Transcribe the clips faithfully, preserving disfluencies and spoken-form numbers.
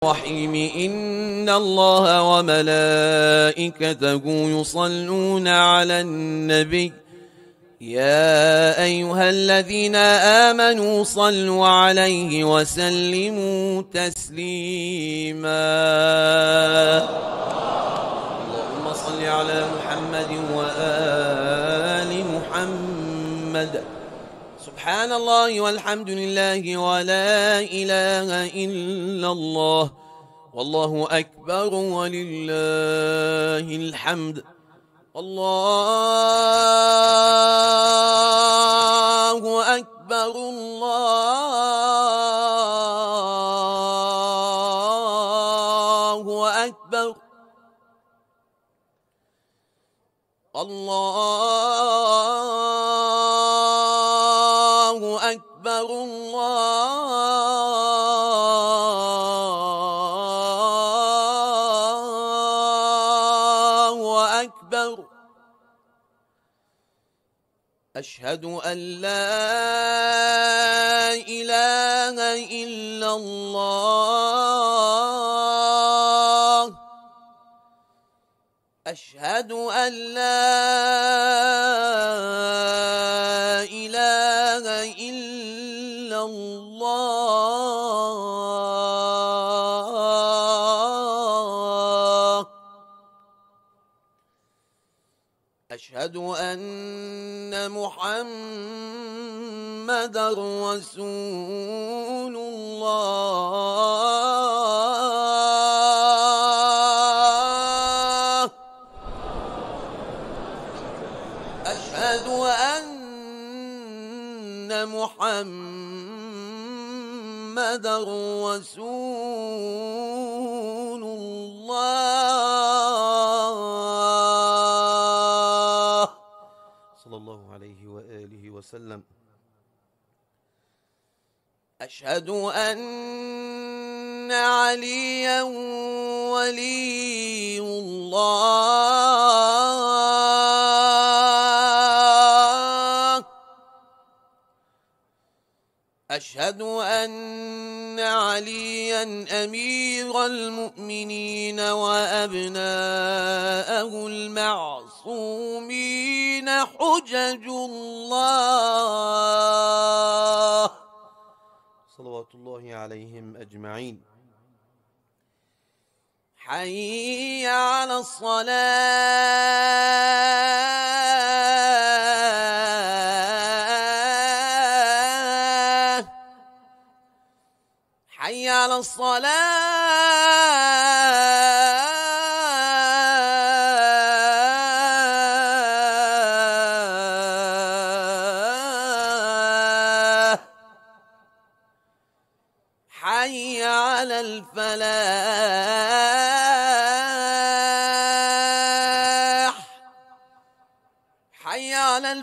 الرحيم إن الله وملائكته يصلون على النبي يا أيها الذين آمنوا صلوا عليه وسلموا تسليما اللهم صل على محمد وآل محمد سبحان الله والحمد لله ولا إله إلا الله والله أكبر ولله الحمد الله أكبر الله أكبر الله أكبر الله أكبر أشهد أن لا إله إلا الله أشهد أن لا إله إلا الله أشهد أن محمدا رسول الله أشهد أن محمدا رسول الله صلى الله عليه وآله وسلم أشهد أن عليا ولي الله أشهد أن عليا أمير المؤمنين وأبناءه المعصومين حجج الله صلوات الله عليهم أجمعين حي على الصلاة حي على الصلاة حي على الفلاح حي على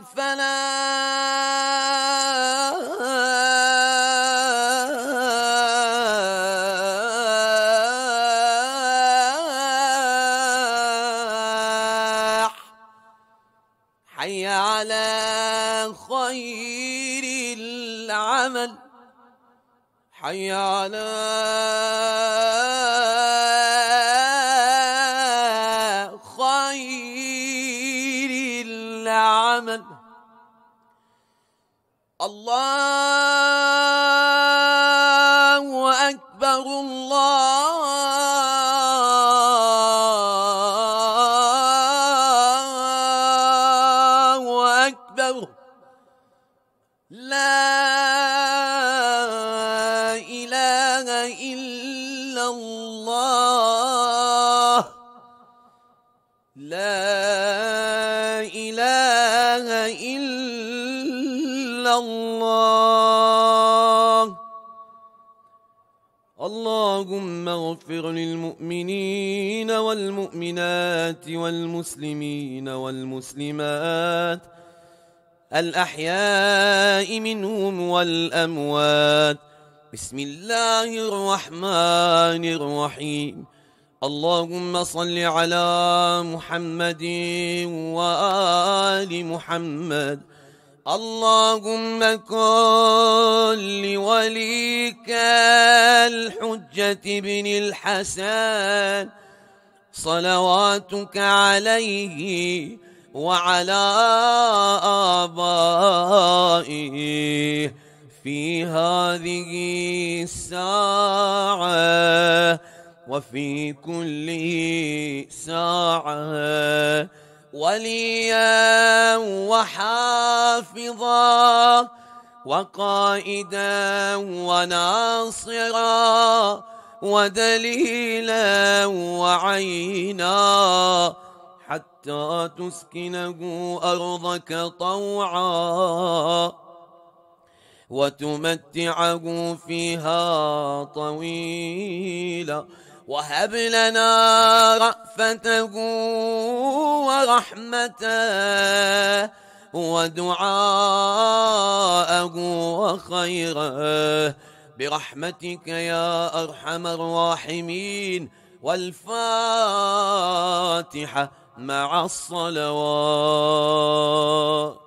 الفلاح حي على خير العمل حي على خير العمل الله أكبر الله أكبر لا إله إلا الله لا إله إلا الله اللهم اغفر للمؤمنين والمؤمنات والمسلمين والمسلمات الأحياء منهم والأموات بسم الله الرحمن الرحيم اللهم صل على محمد وآل محمد اللهم كن لوليك الحجة بن الحسن صلواتك عليه وعلى آبائه في هذه الساعة وفي كل ساعة وليا وحافظا وقائدا وناصرا ودليلا وعينا حتى تسكنه أرضك طوعا وتمتعه فيها طويلا وهب لنا رأفته ورحمته ودعاءه وخيره برحمتك يا أرحم الراحمين. والفاتحة مع الصلوات.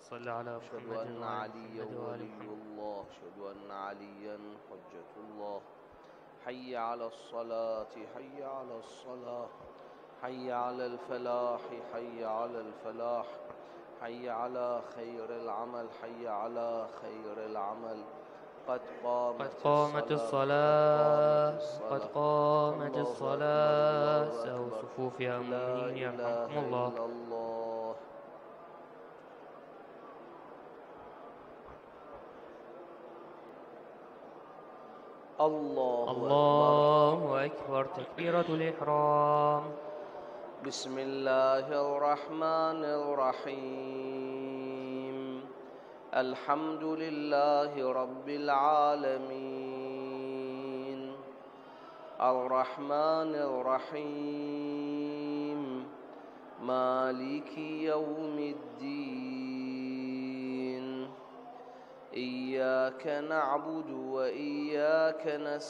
صل على أشهد محمد أن وعلى عليا محمد وآل ولي محمد. الله أشهد أن عليا حجة الله. حي على الصلاة حي على الصلاة حي على الفلاح حي على الفلاح حي على خير العمل حي على خير العمل. قد قامت قد قامت الصلاة الصلاة قد قد قامت الله أكبر الصلاة. الله سووا أكبر. صفوف يا لا مؤمنين إله يرحمكم الله. إلا الله. الله أكبر. الله أكبر. تكبيرة الإحرام. بسم الله الرحمن الرحيم. الحمد لله رب العالمين الرحمن الرحيم مالك يوم الدين. إياك نعبد وإياك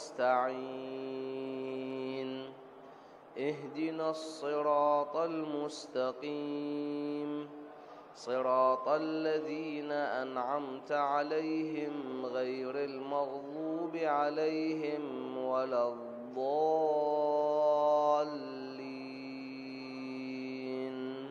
نستعين. اهدنا الصراط المستقيم صراط الذين أنعمت عليهم غير المغضوب عليهم ولا الضالين.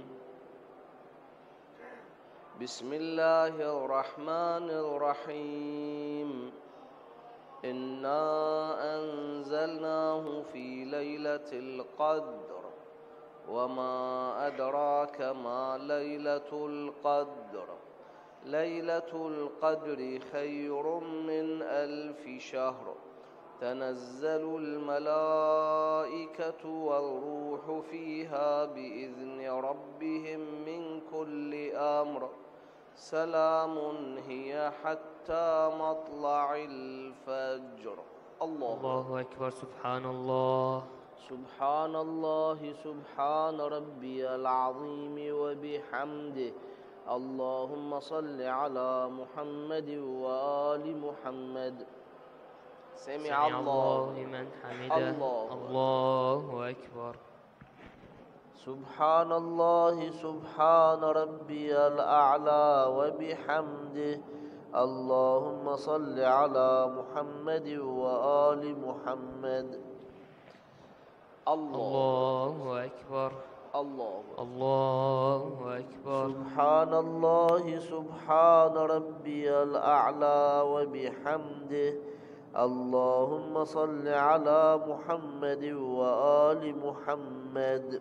بسم الله الرحمن الرحيم. إنا أنزلناه في ليلة القدر وما أدراك ما ليلة القدر. ليلة القدر خير من ألف شهر. تنزل الملائكة والروح فيها بإذن ربهم من كل أمر. سلام هي حتى مطلع الفجر. الله, الله أكبر. سبحان الله. سبحان الله سبحان ربي العظيم وبحمده. اللهم صل على محمد وآل محمد. سمع الله لمن حمده. الله, الله أكبر. سبحان الله سبحان ربي الأعلى وبحمده. اللهم صل على محمد وآل محمد. الله أكبر. الله الله أكبر. سبحان الله سبحان ربي الأعلى وبحمده. اللهم صل على محمد وآل محمد.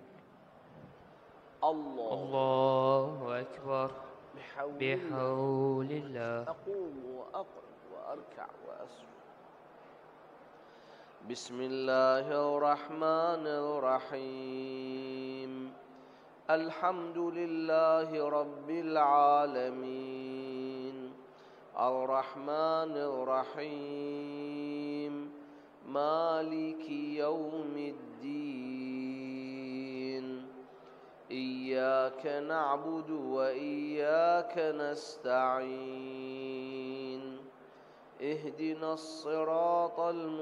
الله, الله أكبر. بحول, بحول الله. أقوم وأقعد وأركع وأسجد. بسم الله الرحمن الرحيم. الحمد لله رب العالمين الرحمن الرحيم مالك يوم الدين. إياك نعبد وإياك نستعين. اهدنا الصراط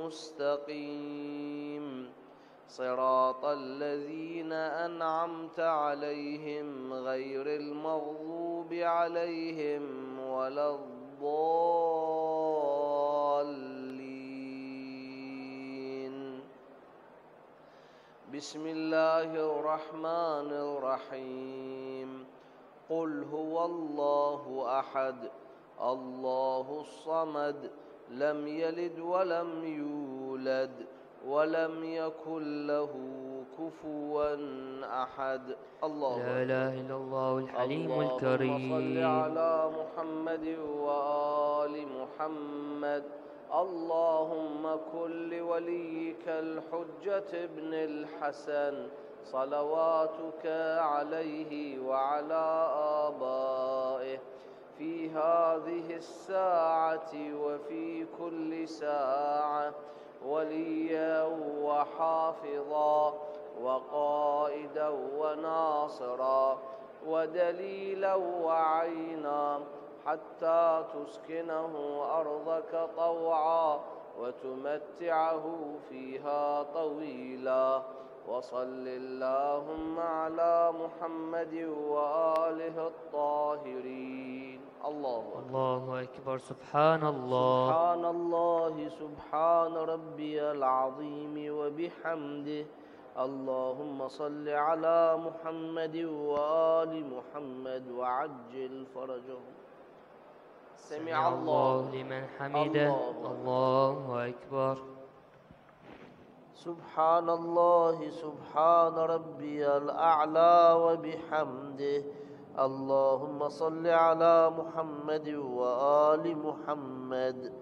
المستقيم صراط الذين أنعمت عليهم غير المغضوب عليهم ولا الضالين. بسم الله الرحمن الرحيم. قل هو الله أحد الله الصمد لم يلد ولم يولد ولم يكن له كفوا أحد. الله لا إله إلا الله الحليم اللهم الكريم. صل على محمد وآل محمد. اللهم كن لوليك الحجة ابن الحسن صلواتك عليه وعلى آبائه في هذه الساعة وفي كل ساعة وليا وحافظا وقائدا وناصرا ودليلا وعينا حتى تسكنه أرضك طوعا وتمتعه فيها طويلا. وصل اللهم على محمد وآله الطاهرين. الله أكبر. الله أكبر. سبحان الله. سبحان الله سبحان ربي العظيم وبحمده. اللهم صل على محمد وآل محمد وعجل فرجهم. سمع الله لمن حمده. الله أكبر. سبحان الله سبحان ربي الأعلى وبحمده. اللهم صل على محمد وآل محمد.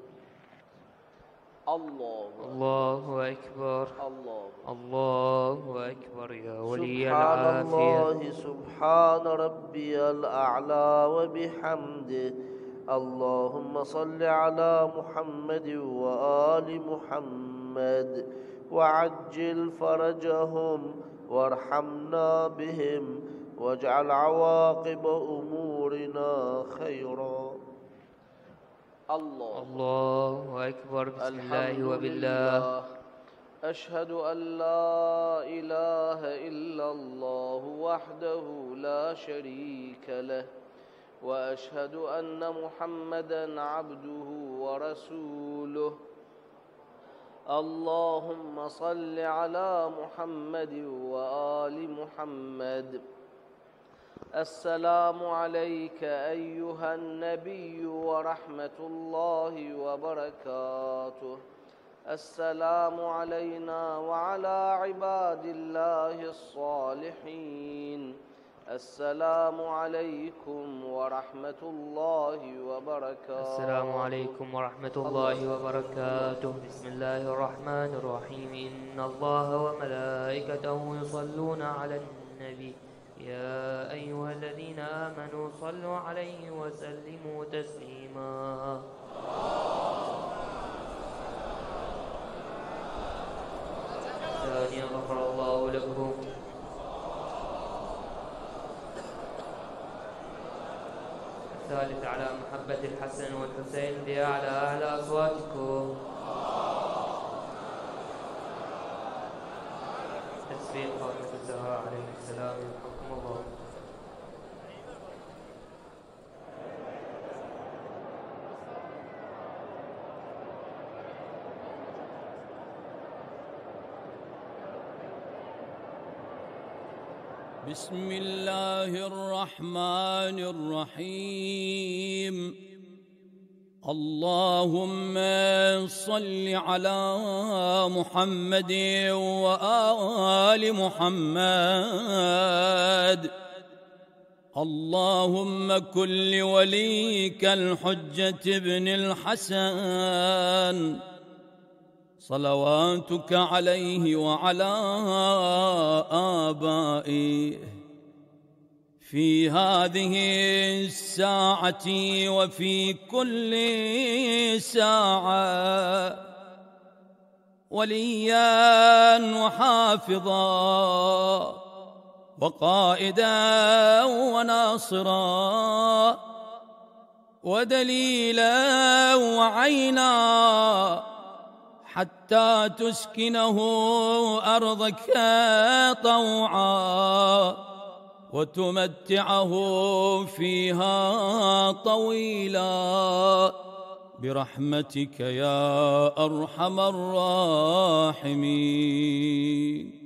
الله الله أكبر. الله الله أكبر يا ولي سبحان العافية. الله سبحان ربي الأعلى وبحمده. اللهم صل على محمد وآل محمد وعجل فرجهم وارحمنا بهم واجعل عواقب أمورنا خيرا. الله الله أكبر. بسم الله وبالله. أشهد أن لا إله إلا الله وحده لا شريك له وأشهد أن محمدًا عبده ورسوله. اللهم صل على محمد وآل محمد. السلام عليك أيها النبي ورحمة الله وبركاته. السلام علينا وعلى عباد الله الصالحين. السلام عليكم ورحمة الله وبركاته. السلام عليكم ورحمة الله وبركاته. بسم الله الرحمن الرحيم. إن الله وملائكته يصلون على النبي يا أيها الذين آمنوا صلوا عليه وسلموا تسليما. ثانيا غفر الله لكم. الثالث على محبة الحسن والحسين بأعلى أعلى أصواتكم. تسبيح فاطمة الزهراء عليه السلام. يرحمكم الله. بسم الله الرحمن الرحيم. اللهم صل على محمد وآل محمد. اللهم كن لوليك الحجة ابن الحسن صلواتك عليه وعلى آبائه في هذه الساعة وفي كل ساعة وليا وحافظا وقائدا وناصرا ودليلا وعينا حتى تسكنه أرضك طوعا وتمتعه فيها طويلا برحمتك يا أرحم الراحمين.